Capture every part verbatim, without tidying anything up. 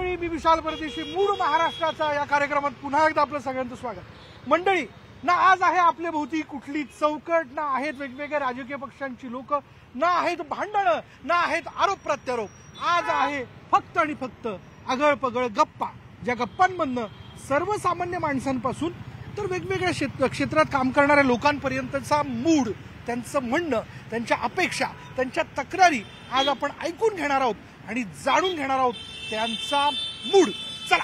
मंडळी, मी विशाल परदेशी, मूळ महाराष्ट्राचा या कार्यक्रमात पुन्हा एकदा आपलं सगळ्यांचं स्वागत। मंडळी, ना आज आहे आपल्या भोवती कुठली चौकट, ना आहेत वेगवेगळ्या राजकीय पक्षांची लोक, ना आहेत भांडणं, ना आहेत आरोप प्रत्यारोप। आज आहे फक्त आणि फक्त आगळ पगळ गप्पा, ज्या गप्पांमधनं सर्वसामान्य माणसांपासून तर वेगवेगळ्या क्षेत्रात काम करणाऱ्या लोकांपर्यंतचा मूड, त्यांचं म्हणणं, त्यांच्या अपेक्षा, त्यांच्या तक्रारी आज आपण ऐकून घेणार आहोत आणि जाणून घेणार आहोत त्यांचा मूड। चला।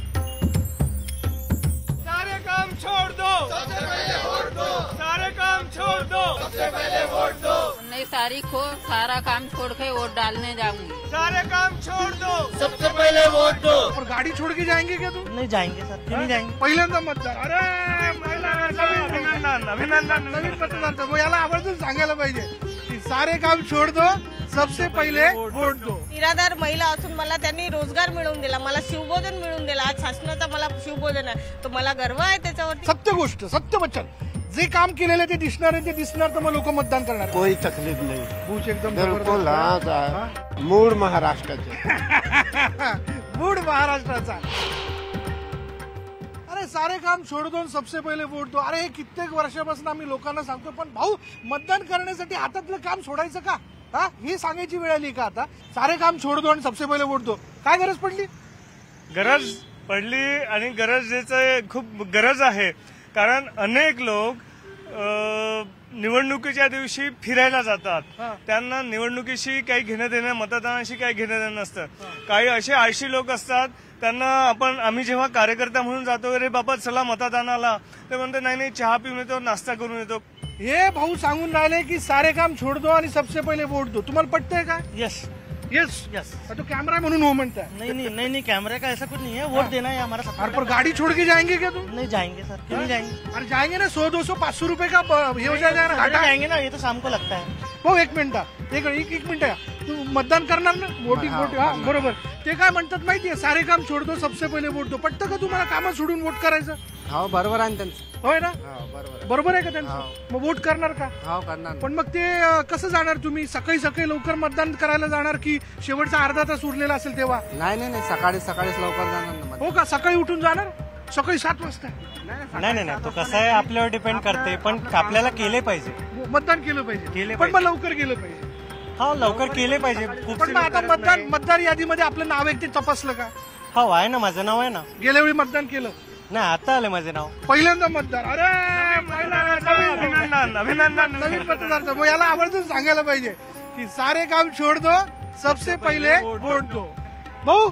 सारे काम छोड़ दो, सबसे पहले वोट दो। सारे काम छोड़ दो, सबसे पहले वोट दो। उन्नीस तारीख को सारा काम छोड़ के वोट डालने जाऊंगी। सारे काम छोड़ दो, सबसे पहले वोट दो। और गाड़ी छोड़ के जाएंगे क्या तुम? नहीं जाएंगे सर, क्यों नहीं जाएंगे? पहिल्यांदा मतदार। अरे अभिनंदन अभिनंदन। नवीन मतदार तर याला आवर्जून सांगायला पाहिजे की सारे काम छोड़ दो, सबसे पहिले वोट दो। निराधार महिला असून मला त्यांनी रोजगार मिळवून दिला, मला शिवभोजन मिळवून दिला। आज शासनाचा मला शिवभोजन आहे, तो मला गर्व आहे त्याच्यावरती। सत्य गोष्ट, सत्य वचन, जे काम केलेलं ते दिसणार आहे, ते दिसणार तर मग लोक मतदान करणार। कोई तकलीफ नहीं, बूच एकदम बिल्कुल। हाँ, मूड महाराष्ट्राचा मूड महाराष्ट्राचा। अरे सारे काम छोड़ दो, सबसे पहिले वोट दो। अरे हे कित्येक वर्षापासून आम्ही लोकांना सांगतो, पण भाऊ मतदान करण्यासाठी हातातलं काम सोडायचं का? हा, हे सांगायची वेळ आली का आता? सारे काम छोड़ दो आणि सबसे पहिले वोट दो, काय गरज पडली? गरज पडली आणि गरजेचं खूप गरज आहे, कारण अनेक लोक निवडणुकीच्या दिवशी फिरायला जातात, त्यांना निवडणुकीशी काही घेणं देणं, मतदानाशी काही घेणं देणं नसतं। काही असे आळशी लोक असतात, त्यांना आपण आम्ही जेव्हा कार्यकर्ता म्हणून जातो, अरे बाबा चला मतदानाला, ते म्हणते नाही नाही चहा पिऊन येतो, नाश्ता करून येतो। हे भाऊ सांगून राहिले की सारे काम छोड़ दो आणि सबसे पहिले वोट दो, तुम्हाला पटतंय का? Yes yes yes. तो कैमरा म्हणून हो म्हणता है। नहीं नहीं नहीं नहीं कैमरे का ऐसा कुछ नहीं है, वोट देना है हमारा सपना। और पर गाड़ी छोड़ के जाएंगे क्या तुम? नहीं जाएंगे सर, क्यों नहीं जाएंगे? अरे जाएंगे ना, सौ दो सौ पाच सौ रुपए का ब- हे हो जाएगा ना, घाटा। जाएंगे ना, ये तो शाम को लगता है। हो एक मिनिट, एक एक एक मिनिट, तू मतदान करणार ना? वोटिंग वोट, हा बरोबर। ते काय म्हणतात माहितीये, सारे काम छोड़ दो, सबसे पहिले वोट दो। पटतं का तुम्हाला कामं सोडून वोट करायचं? हो बरोबर आहे त्यांचं। होय ना? बरोबर बरोबर आहे का त्यांचं? मग वोट करणार का? हो करणार। पण मग ते अं, कसं जाणार तुम्ही? सकाळी सकाळी लवकर मतदान करायला जाणार की शेवटचा अर्धा तास उरलेला असेल तेव्हा? नाही नाही नाही, सकाळी सकाळीच लवकर जाणार। हो का? सकाळी उठून जाणार? सकाळी सात वाजता? नाही नाही नाही, तो कसं आहे आपल्यावर डिपेंड करते, पण आपल्याला केले पाहिजे, मतदान केलं पाहिजे, केले पण मग लवकर गेलं पाहिजे। हा लवकर केले पाहिजे। पण मग आता मतदान मतदार यादीमध्ये आपलं नाव आहे ते तपासलं का? हो आहे ना, माझं नाव आहे ना। गेल्या वेळी मतदान केलं? नाही, आता आले माझे नाव। पहिल्यांदा मतदार। अरे अभिनंदन अभिनंदन। नवीन मतदार तर मग याला आवर्जून सांगायला पाहिजे की सारे काम छोड़ दो, सबसे पहिले वोट दो। भाऊ,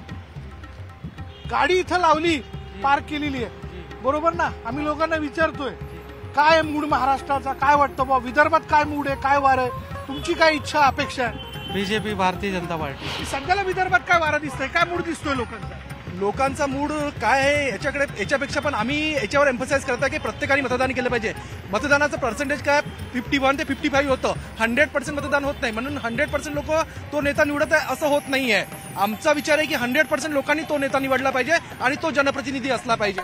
गाडी इथं लावली, पार्क केलेली आहे, बरोबर ना? आम्ही लोकांना विचारतोय काय मूड महाराष्ट्राचा, काय वाटतं बा विदर्भात, काय मूड आहे, काय वार आहे, तुमची काय इच्छा अपेक्षा आहे? BJP, Bharatiya Janata party. सध्याला विदर्भात काय वारा दिसतंय, काय मूड दिसतोय लोकांचा? लोकांचा मूड काय आहे याच्याकडे, याच्यापेक्षा पण आम्ही याच्यावर एम्फसाइज करतो की प्रत्येकाने मतदान केलं पाहिजे। मतदानाचं पर्सेंटेज काय फिफ्टी वन ते फिफ्टी फाईव्ह होतं, हंड्रेड पर्सेंट मतदान होत नाही, म्हणून हंड्रेड पर्सेंट लोक तो नेता निवडत आहे असं होत नाहीये। आमचा विचार आहे की हंड्रेड पर्सेंट लोकांनी तो नेता निवडला पाहिजे आणि तो जनप्रतिनिधी असला पाहिजे।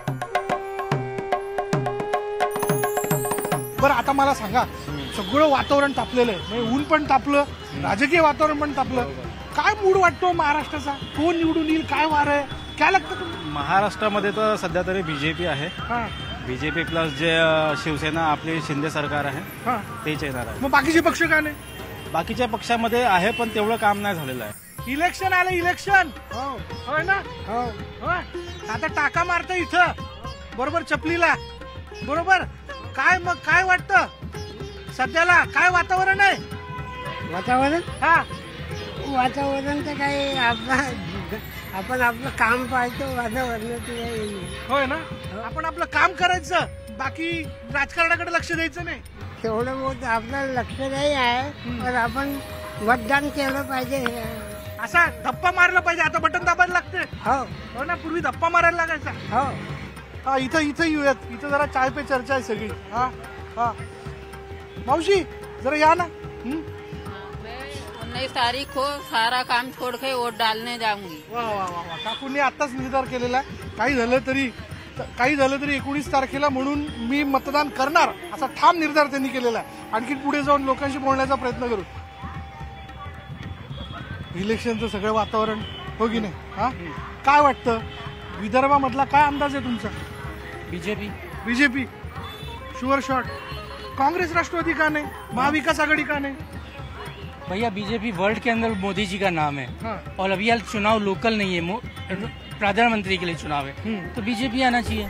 बरं, आता मला सांगा, सगळं वातावरण तापलेलं आहे, म्हणजे ऊन पण तापलं, राजकीय वातावरण पण तापलं, काय मूड वाटतो महाराष्ट्राचा? कोण निवडून येईल, काय वार आहे, काय लागतं तुम्हाला? महाराष्ट्रामध्ये तर सध्या तरी बीजेपी आहे, बीजेपी प्लस जे शिवसेना आपली शिंदे सरकार आहे तेच येणार आहे। मग बाकीचे पक्ष काय नाही? बाकीच्या पक्षामध्ये आहे पण तेवढं काम नाही झालेलं आहे। इलेक्शन आलं, इलेक्शन होय ना? होय, आता टाका मारता इथं, बरोबर, चपलीला, बरोबर। काय मग काय वाटतं सध्याला, काय वातावरण आहे? वातावरण हा, वातावरण तर काही आपण आपलं काम पाहतो, वातावरणाचं काही होय ना? आपण आपलं काम करायचं, बाकी राजकारणाकडे लक्ष द्यायचं नाही। तेवढं मोठं आपलं लक्ष नाही आहे, पण आपण मतदान केलं पाहिजे। असा धप्पा मारला पाहिजे, आता बटन दाबायला लागते। हो हो ना, पूर्वी धप्पा मारायला लागायचा। हो, हा, इथं इथं येऊयात, इथं जरा चाय पे चर्चा आहे सगळी। हा हा, मावशी जरा या ना। उन्नीस तारीख को सारा काम छोड़ के वोट डालने जाऊंगी। वा वा वा वा, काकूंनी आताच निर्धार केलेला आहे, काही झालं तरी काही झालं तरी एकोणीस तारखेला म्हणून मी मतदान करणार असा ठाम निर्धार त्यांनी केलेला आहे। आणखी पुढे जाऊन लोकांशी बोलण्याचा प्रयत्न करू। इलेक्शनचं सगळं वातावरण हो की नाही? हा काय वाटतं विदर्भामधला काय अंदाज आहे तुमचा? BJP BJP sure shot. Congress Rashtrawadi का नहीं? महाविकास आघाड़ी का नहीं? भैया बीजेपी वर्ल्ड के अंदर मोदी जी का नाम है हाँ. और अभी यार चुनाव लोकल नहीं है, मो- प्रधानमंत्री के लिए चुनाव है तो बीजेपी आना चाहिए.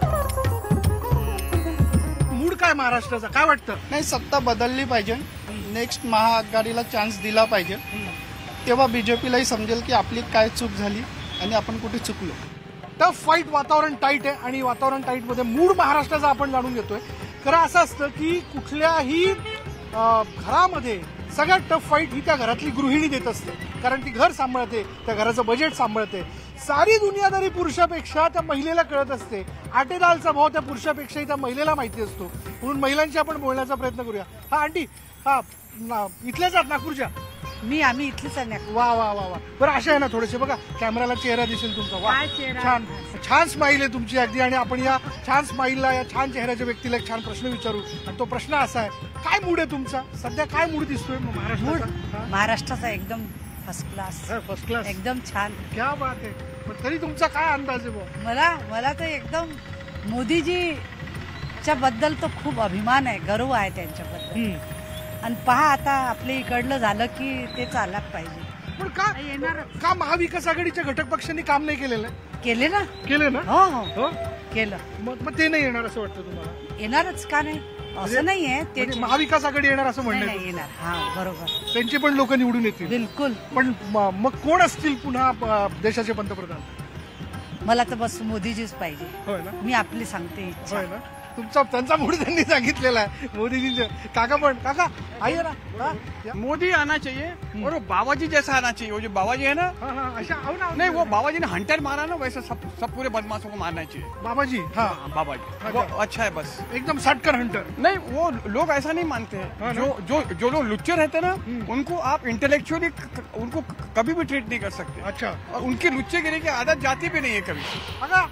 मूड काय महाराष्ट्राचा काय वाटतं? नाही, सत्ता बदलली पाहिजे. नेक्स्ट महाआघाडीला चान्स दिला पाहिजे. तेव्हा बीजेपीलाही समजेल की आपली काय चूक झाली आणि आपण कुठे चुकलो. टफ फाईट, वातावरण टाईट आहे आणि वातावरण टाईट मध्ये मूड महाराष्ट्राचा आपण जाणून घेतोय. खरं असं असतं की कुठल्याही अं, घरामध्ये सगळ्यात टफ फाईट ही त्या घरातली गृहिणी देत असते, कारण ती घर सांभाळते, त्या घराचं बजेट सांभाळते. सारी दुनियादारी पुरुषापेक्षा त्या महिलेला कळत असते. आटेदालचा भाव त्या पुरुषापेक्षाही त्या महिलेला माहिती असतो. म्हणून महिलांशी आपण बोलण्याचा प्रयत्न करूया. हा आंटी, हा ना- इथल्याच आहात नागपूरच्या? मी आम्ही इथलीच आहे. वा वा वा वा. बरं अशा आहे ना थोडेसे बघा, कॅमेराला चेहरा दिसेल तुमचा. वा काय चेहरा? छान छान स्माईल आहे तुमची अगदी. आणि आपण या छान स्माईलला, या छान चेहऱ्याच्या व्यक्तीला एक छान प्रश्न विचारू. आणि तो प्रश्न असा आहे, काय मूड आहे तुमचा सध्या? काय मूड दिसतोय महाराष्ट्राचा? महाराष्ट्राचा एकदम फर्स्ट क्लास, फर्स्ट क्लास, एकदम छान. क्या बात आहे. पण तरी तुमचा काय अंदाज आहे बुवा? मला मला तर एकदम मोदीजीच्या बद्दल तर खूप अभिमान आहे, गर्व आहे त्यांच्याबद्दल. हम्म. आणि पहा आता आपल्या इकडलं झालं की ते चालत पाहिजे. पण का का महाविकास आघाडीच्या घटक पक्षांनी काम नाही केलेलं आहे? केले ना, केलं ना? हो हो हो. केलं. मग मग ते नाही येणार असं वाटतं तुम्हाला? येणारच का नाही म्हणजे- असं नाहीये ते म्हणजे महाविकास आघाडी येणार असं नाही म्हणणं नाही आहे? येणार. हा बरोबर, त्यांचे पण लोक निवडून येतील. बिलकुल. पण म- मग कोण असतील पुन्हा अ, देशाचे पंतप्रधान? मला तर बस मोदीजीच पाहिजे. होय ना? मी आपली सांगते इच्छा. होय ना? तुमचा त्यांचा मूड त्यांनी सांगितलेला आहे मोदीजींचे. काका पण, काका आइए ना. हा? या. मोदी आना चाहिए और वो बाबाजी जैसा आना चाहिए. वो जो बाबाजी है ना, हा, हा, अशा आओ ना. नहीं वो बाबाजी ने हंटर मारा ना, वैसे सब सब पूरे बदमाशों को मारना चाहिए. बाबाजी, हा बाबाजी वो अच्छा है बस. एकदम सटकर हंटर. नहीं, वो लोग ऐसा नहीं मानते हाँ हैं. ना? जो जो जो लोग लुच्चे रहते हैं ना, उनको आप इंटेलेक्चुअली उनको कभी भी ट्रीट नहीं कर सकते. अच्छा. और उनकी लुच्चेगिरी की आदत जाती भी नहीं है कभी. काका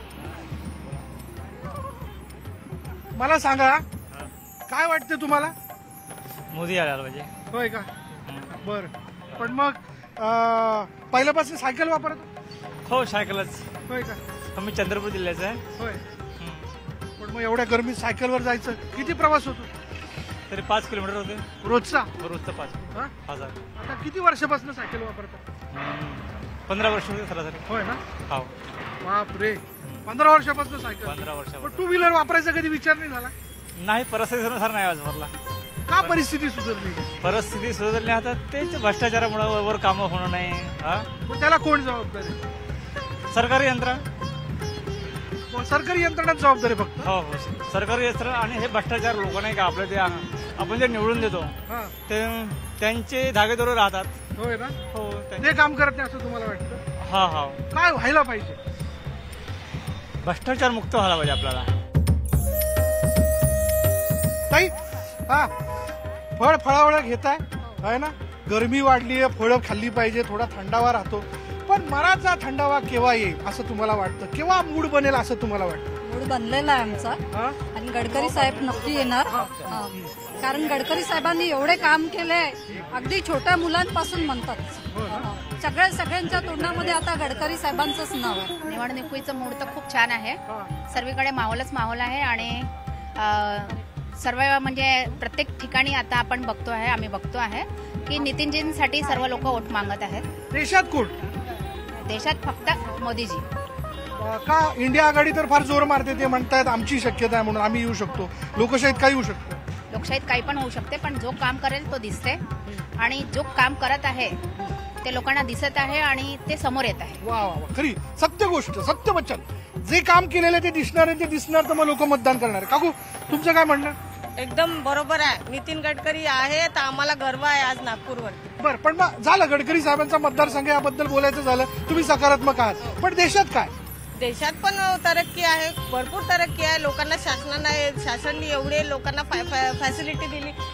मला सांगा, काय वाटतं तुम्हाला? मोदी आला पाहिजे. होय का? बर. पण मग अ, पहिल्यापासून सायकल वापरत? हो, सायकलच. होय का? आम्ही चंद्रपूर जिल्ह्याचं आहे. होय. पण मग एवढ्या गरमीत सायकलवर जायचं, किती प्रवास होतो तरी पाच किलोमीटर होते रोजचा? रोजचं पाच हा? हजार. आता किती वर्षापासून सायकल वापरतात? पंधरा वर्ष होते सरासरी. होय ना? हो, बाप रे, पंधरा वर्षापासून सायकल. पंधरा वर्ष. पण टू व्हीलर वापरायचा कधी विचार नाही झाला? नाही, परिस्थितीनुसार नाही आज भरला. का परिस्थिती सुधारली? परिस्थिती सुधारली आता तेच भ्रष्टाचारामुळे वर कामं होणं नाही. हा, मग त्याला कोण जबाबदार आहे? सरकारी यंत्र. कोण? सरकारी यंत्रणाच जबाबदार आहे फक्त? हो हो, सरकारी यंत्र. आणि हे भ्रष्टाचार लोक नाही का आपलं ते आपण जे निवडून देतो हा. ते त्यांचे धागेदोरे राहतात. होय ना? हो, त्यां- ते काम करत नाही असं तुम्हाला वाटतं? हा हा, काय व्हायला पाहिजे? भ्रष्टाचार मुक्त व्हायला पाहिजे आपल्याला. ताई, हा फळ फळावळ घेताय आहे ना? गरमी वाढली आहे, फळं खाल्ली पाहिजे, थोडा थंडावा राहतो. पण मनाचा थंडावा केव्हा येईल असं तुम्हाला वाटतं? केव्हा मूड बनेल असं तुम्हाला वाटतं? मूड बनलेला आहे आमचा. हा? आणि गडकरी साहेब नक्की येणार. हा. कारण गडकरी साहेबांनी एवढे काम केले, अगदी छोट्या मुलांपासून म्हणतात. हा. सगळ्या सगळ्यांच्या तोंडामध्ये आता गडकरी साहेबांचंच नाव आहे. निवडणुकीचं मूड तर खूप छान आहे. सर्वीकडे माहोलच माहोल आहे आणि अ, सर्व म्हणजे प्रत्येक ठिकाणी आता आपण बघतो आहे, आम्ही बघतो आहे की नितीनजींसाठी सर्व लोक वोट मागत आहेत. देशात कोण? देशात फक्त मोदीजी. अं, का इंडिया आघाडी तर फार जोर मारते, ते म्हणतायत आमची शक्यता आहे म्हणून आम्ही येऊ शकतो. लोकशाहीत काही येऊ शकतो. लोकशाहीत काही पण होऊ शकते, पण जो काम करेल तो दिसते आणि जो काम करत आहे ते लोकांना दिसत आहे आणि ते समोर येत आहे. वा वा वा, खरी सत्य गोष्ट, सत्य वचन. जे काम केलेलं आहे ते दिसणार आहे, ते दिसणार तर मग लोक मतदान करणार आहे. काकू तुमचं काय म्हणणं? एकदम बरोबर आहे. नितीन गडकरी आहे तर आम्हाला गर्व आहे आज नागपूरवर. बरं, पण मग झालं गडकरी साहेबांचा मतदारसंघ याबद्दल बोलायचं झालं, तुम्ही सकारात्मक आहात. पण देशात काय? देशात पण तरक्की आहे, भरपूर तरक्की आहे. लोकांना शासनाने शासनाने एवढे लोकांना फॅसिलिटी दिली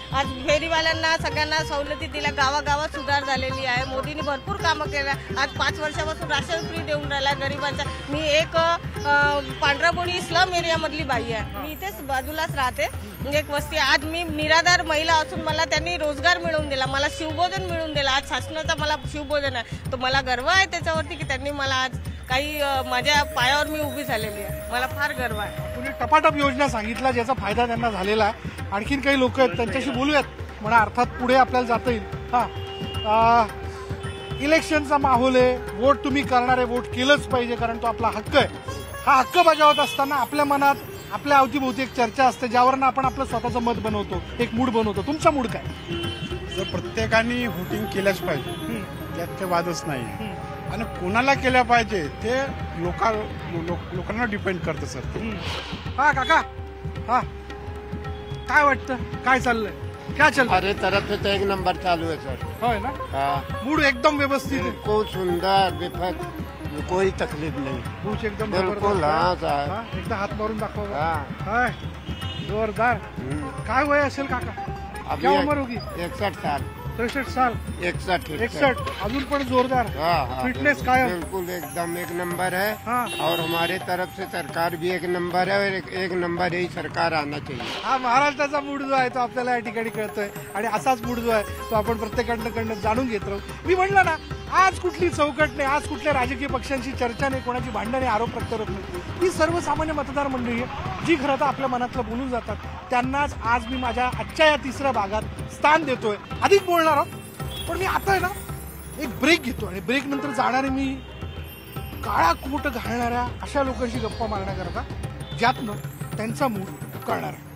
आज फेरीवाल्यांना सगळ्यांना सवलती दिल्या, गावागावात सुधार झालेली आहे. मोदींनी भरपूर कामं केलं. आज पाच वर्षापासून राशन फ्री देऊन राहिला गरिबांचा. मी एक पांढराबोणी स्लम एरियामधली बाई आहे. मी इथेच बाजूलाच राहते, एक वस्ती. आज मी निराधार महिला असून मला त्यांनी रोजगार मिळवून दिला, मला शिवभोजन मिळवून दिला. आज शासनाचा मला शिवभोजन आहे, तो मला गर्व आहे त्याच्यावरती की त्यांनी मला आज काही माझ्या पायावर मी उभी झालेली आहे. मला फार गर्व आहे. तुम्ही टपाटप योजना सांगितल्या ज्याचा फायदा त्यांना झालेला आहे. आणखीन काही लोक आहेत त्यांच्याशी बोलूयात म्हणा, अर्थात पुढे आपल्याला जाता येईल. हा, इलेक्शनचा माहोल आहे, वोट तुम्ही करणारे वोट केलंच पाहिजे कारण तो आपला हक्क आहे. हा हक्क बजावत असताना आपल्या मनात आपल्या अवतीभोवती एक चर्चा असते ज्यावरनं आपण आपलं स्वतःचं मत बनवतो, एक मूड बनवतो. तुमचा मूड काय? जर प्रत्येकाने व्होटिंग केलंच पाहिजे, त्यात ते वादच नाही. आणि कोणाला केलं पाहिजे ते लोका लोक- लोकांना डिपेंड करतं सर. हा काका, हा काय वाटतं, काय चाललंय, काय चाललंय? हमारे तरफ से तो एक नंबर चालू है सर. होय ना? हाँ, मूड एकदम व्यवस्थित आहे. बिल्कुल सुंदर, बेफक, कोई तकलीफ नहीं. मूड एकदम बिल्कुल, जबरदस्त हाँ आहे. साहब. हा, एकदा हात मारून दाखवा. हाँ. हाय, जोरदार. काय वय असेल काका? अभी क्या उम्र होगी? इकसठ साल. त्रेसष्ट साल. इकसठ एकसठ. अजून पण जोरदार. हाँ हाँ, फिटनेस बिल्कुल- कायम. बिल्कुल एकदम एक नंबर है. हाँ. और हमारे तरफ से सरकार भी एक नंबर है और एक, एक नंबर ही सरकार आना चाहिए. हा महाराष्ट्राचा मूड जो आहे तो आपल्याला या ठिकाणी कळतोय आणि असाच मूड जो आहे तो आपण प्रत्येकाकडनं जाणून घेत राहू. मी म्हणलं ना, आज कुठली चौकट नाही, आज कुठल्या राजकीय पक्षांची चर्चा नाही, कोणाची भांडणे, आरोप प्रत्यारोप नाही. ही सर्वसामान्य मतदार मंडळी आहे जी खरं तर आपल्या मनातलं बोलून जातात. त्यांनाच आज मी माझ्या आजच्या या तिसऱ्या भागात स्थान देतोय. अधिक बोलणार आहोत पण मी आता आहे ना एक ब्रेक घेतो आणि ब्रेक नंतर जाणारे मी काळा कोट घालणाऱ्या अशा लोकांशी गप्पा मारण्याकरता ज्यातनं त्यांचा मूड कळणार आहे.